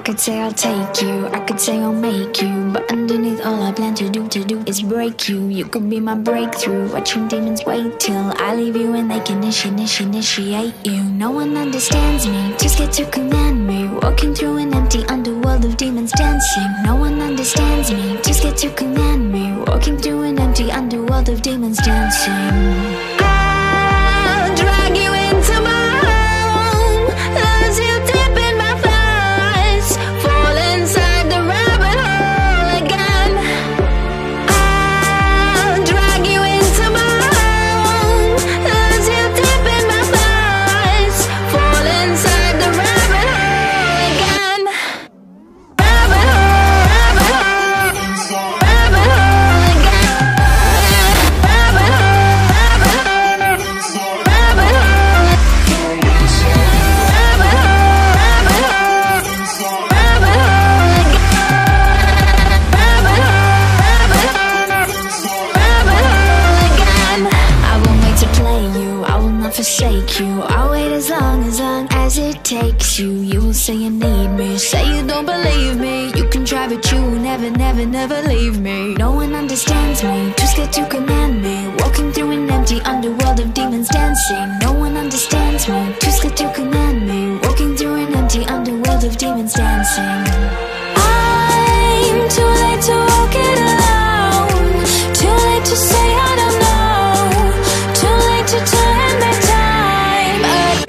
could say I'll take you, I could say I'll make you, but underneath all I plan to do is break you. You could be my breakthrough, watching demons wait till I leave you and they can initiate you. No one understands me, too scared to command me, walking through an empty underworld of demons dancing. No one understands me, too scared to command me, walking through an empty underworld of demons dancing. I'll drag you into my home, lose you deep in my thighs, fall inside the rabbit hole again. I'll drag you into my home, lose you deep in my thighs, fall inside the rabbit hole again. Rabbit hole, rabbit hole, rabbit hole again. Rabbit hole, rabbit hole, rabbit hole, rabbit hole, rabbit hole, rabbit hole again. Rabbit hole, rabbit hole again. I won't wait to play you, I will not forsake you, I'll wait as long as it takes you. You will say you need me, say you don't believe me, you can try but you will never leave me. No one understands me, too scared to command me, walking through an empty underworld of demons dancing. No one understands me, too scared to command me, walking through an empty underworld of demons dancing. I'm too late to walk it alone, too late to say I don't know, too late to turn back time.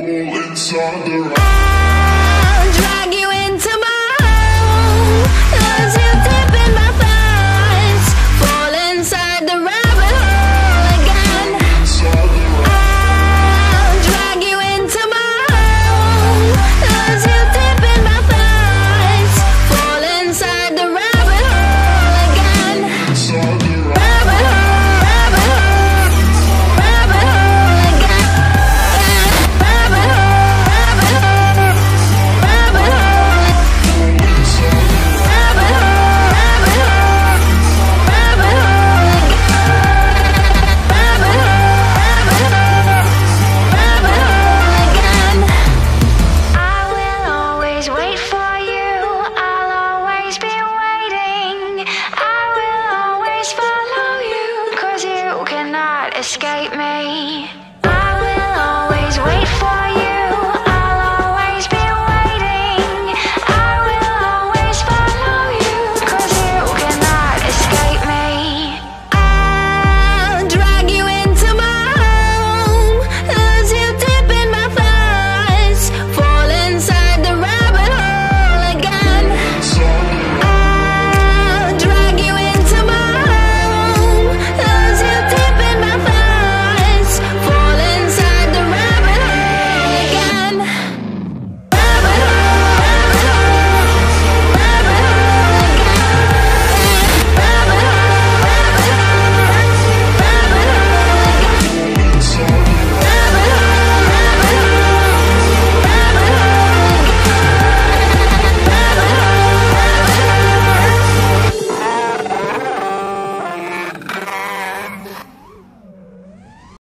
I'll drag you into my home, lose you deep in my thighs, fall inside the rabbit hole again. I'll drag you into my home, lose you deep in my thighs, fall inside the rabbit hole again. Rabbit hole, rabbit hole, rabbit hole again. Rabbit hole, rabbit hole, rabbit hole, rabbit hole, rabbit hole, rabbit hole again. Rabbit hole, rabbit hole, rabbit hole again. I will always wait for you, I'll always be waiting, I will always follow you, 'cause you cannot escape me.